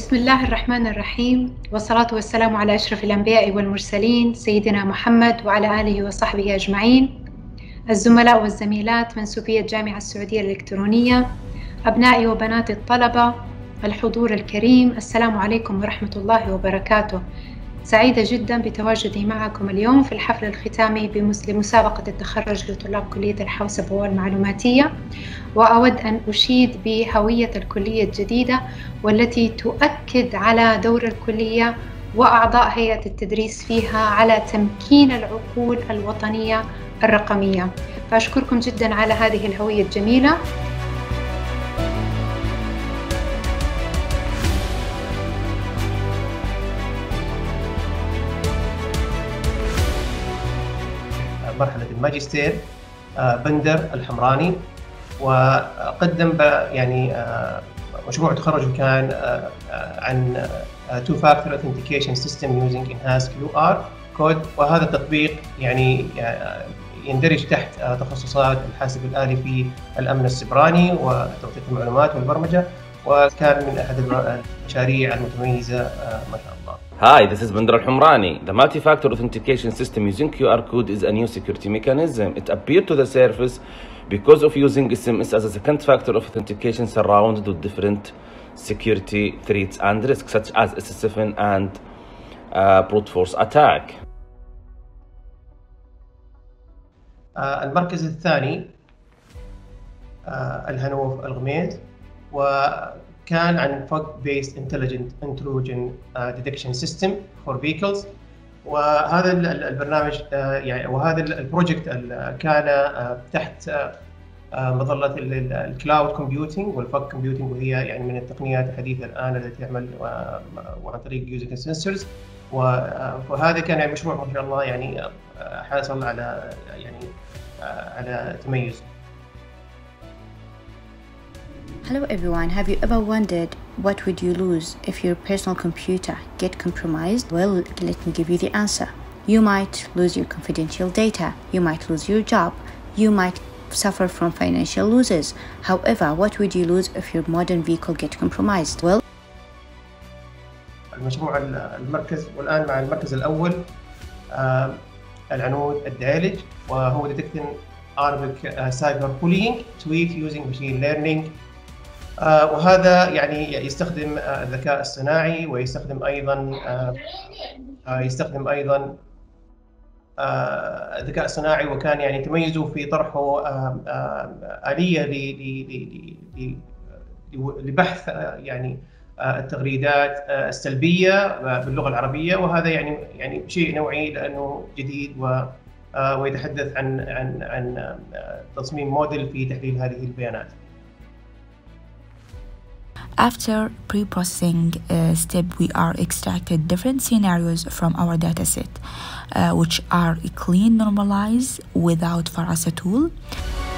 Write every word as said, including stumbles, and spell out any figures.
بسم الله الرحمن الرحيم، والصلاة والسلام على أشرف الأنبياء والمرسلين سيدنا محمد وعلى آله وصحبه أجمعين. الزملاء والزميلات منسوبية الجامعة السعودية الإلكترونية، أبنائي وبناتي الطلبة، الحضور الكريم، السلام عليكم ورحمة الله وبركاته. سعيدة جدا بتواجدي معكم اليوم في الحفل الختامي لمسابقة التخرج لطلاب كلية الحوسبة والمعلوماتية، وأود أن أشيد بهوية الكلية الجديدة والتي تؤكد على دور الكلية وأعضاء هيئة التدريس فيها على تمكين العقول الوطنية الرقمية. فأشكركم جدا على هذه الهوية الجميلة. مرحلة الماجستير بندر الحمراني، وقدم يعني مشروع تخرجه كان عن two factor authentication system using enhanced كيو آر code، وهذا التطبيق يعني يندرج تحت تخصصات الحاسب الآلي في الأمن السيبراني وتوثيق المعلومات والبرمجة، وكان من أحد المشاريع المتميزة ما شاء الله. Hi, this is Bender Al-Humrani. The multi-factor authentication system using Q R code is a new security mechanism. It appeared to the surface because of using S M S as a second factor of authentication surrounded with different security threats and risks such as S S seven and uh, brute force attack. uh, المركز الثاني uh, الهنوف الغميز، وكان عن Fog Based Intelligent Intrusion uh, Detection System for Vehicles. وهذا البرنامج uh, يعني وهذا البروجكت كان uh, تحت uh, مظلة الكلاود كومبيوتينج والفوج كومبيوتينج، وهي يعني من التقنيات الحديثة الآن التي تعمل وعن طريق يوزنج سنسورز. وهذا كان يعني مشروع ما شاء الله يعني حاصل على يعني على تميز. Hello everyone, have you ever wondered what would you lose if your personal computer get compromised? Well, let me give you the answer. You might lose your confidential data, you might lose your job, you might suffer from financial losses. However, what would you lose if your modern vehicle get compromised? Well, المشروع المركز والآن مع المركز الأول آه العنود الدعالج، وهو detecting Arabic cyber bullying tweet using machine learning. آه وهذا يعني يستخدم آه الذكاء الصناعي، ويستخدم أيضا آه آه يستخدم أيضا الذكاء الصناعي، وكان يعني تميزوا في طرحه آلية لبحث يعني التغريدات السلبية باللغة العربية، وهذا يعني يعني شيء نوعي لأنه جديد ويتحدث عن عن عن تصميم موديل في تحليل هذه البيانات. After pre-processing uh, step, we are extracted different scenarios from our dataset, uh, which are clean, normalized without Farasa tool.